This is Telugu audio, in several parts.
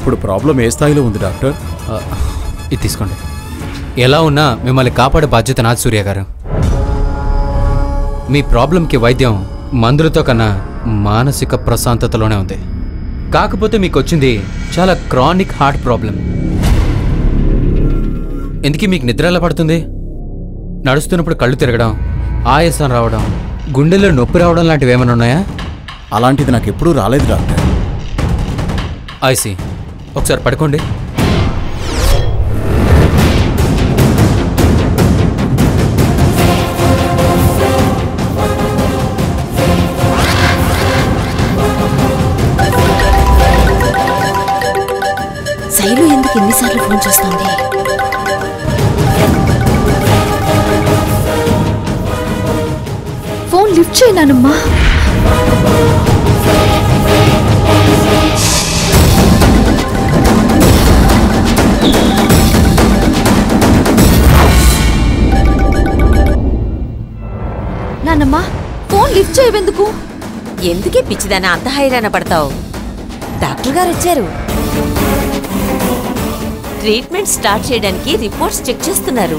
ఇప్పుడు ప్రాబ్లం ఏ స్థాయిలో ఉంది డాక్టర్? ఇది తీసుకోండి. ఎలా ఉన్నా మిమ్మల్ని కాపాడే బాధ్యత నాది సూర్య గారు. మీ ప్రాబ్లంకి వైద్యం మందులతో కన్నా మానసిక ప్రశాంతతలోనే ఉంది. కాకపోతే మీకు వచ్చింది చాలా క్రానిక్ హార్ట్ ప్రాబ్లం. ఎందుకు మీకు నిద్ర ఎలా పడుతుంది? నడుస్తున్నప్పుడు కళ్ళు తిరగడం, ఆయాసం రావడం, గుండెల్లో నొప్పి రావడం లాంటివి ఏమైనా ఉన్నాయా? అలాంటిది నాకు ఎప్పుడూ రాలేదు డాక్టర్. ఐసి, ఒకసారి పడుకోండి. శైలు ఎందుకు ఎన్నిసార్లు ఫోన్ చేస్తోంది? ఫోన్ లిఫ్ట్ చేయనానమ్మా. నానమ్మా, ఫోన్ లిఫ్ట్ చేయవెందుకు? ఎందుకే పిచ్చిదానా అంత హైరాణ పడతావు? డాక్టర్ గారు వచ్చారు. ట్రీట్మెంట్ స్టార్ట్ చేయడానికి రిపోర్ట్స్ చెక్ చేస్తున్నారు.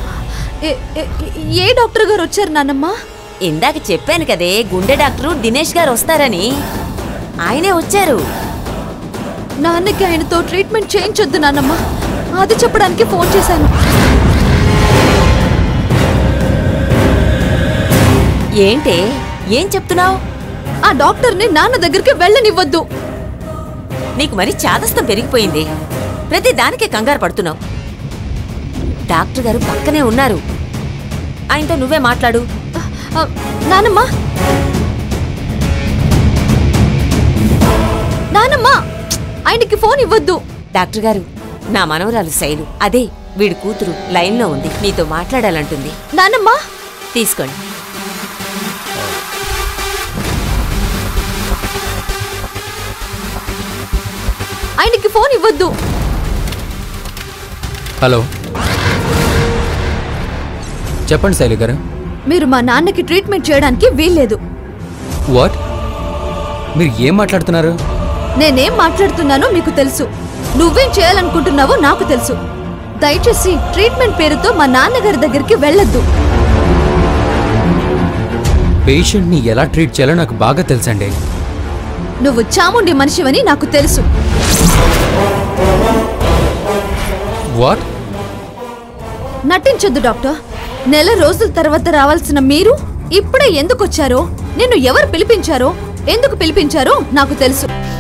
ఏ డాక్టర్ గారు వచ్చారు నానమ్మా? ఇందాక చెప్పాను కదే, గుండె డాక్టరు దినేష్ గారు వస్తారని. ఆయనే వచ్చారు. నాన్నకి ఆయనతో ట్రీట్మెంట్ చేయించొద్దు నానమ్మా, అది చెప్పడానికి ఫోన్ చేశాను. ఏంటే, ఏం చెప్తున్నావు? ఆ డాక్టర్ని నాన్న దగ్గరికి వెళ్ళనివ్వద్దు. నీకు మరి చాదస్తం పెరిగిపోయింది. ప్రతి దానికి కంగారు పడుతున్నావు. డాక్టర్ గారు పక్కనే ఉన్నారు. ఆయనతో నువ్వే మాట్లాడు. నానమ్మా, నానమ్మా, ఆయనకి ఫోన్ ఇవ్వద్దు. డాక్టర్ గారు, నా మనవరాలు శైలు, అదే వీడి కూతురు లైన్లో ఉంది, నీతో మాట్లాడాలంటుంది. నానమ్మా, తీసుకోండి. ఆయనకి ఫోన్ ఇవ్వద్దు. హలో, చెప్పండి శైలు గారు. మీరు మా నాన్నకి ట్రీట్మెంట్ చేయడానికి వీల్లేదు. వాట్? మీరు ఏం మాట్లాడుతున్నారు? నేనేం మాట్లాడుతున్నానో మీకు తెలుసు, నువ్వేం చేయాలనుకుంటున్నావో నాకు తెలుసు. దయచేసి ట్రీట్మెంట్ పేరుతో మా నాన్నగారి దగ్గరికి వెళ్ళొద్దు. పేషెంట్ని ఎలా ట్రీట్ చేయాలో నాకు బాగా తెలుసండి. నువ్వు చాముండి మనిషివని నాకు తెలుసు. వాట్? నటించొద్దు డాక్టర్. నెల రోజుల తర్వాత రావాల్సిన మీరు ఇప్పుడే ఎందుకు వచ్చారో, నిన్ను ఎవరు పిలిపించారో, ఎందుకు పిలిపించారో నాకు తెలుసు.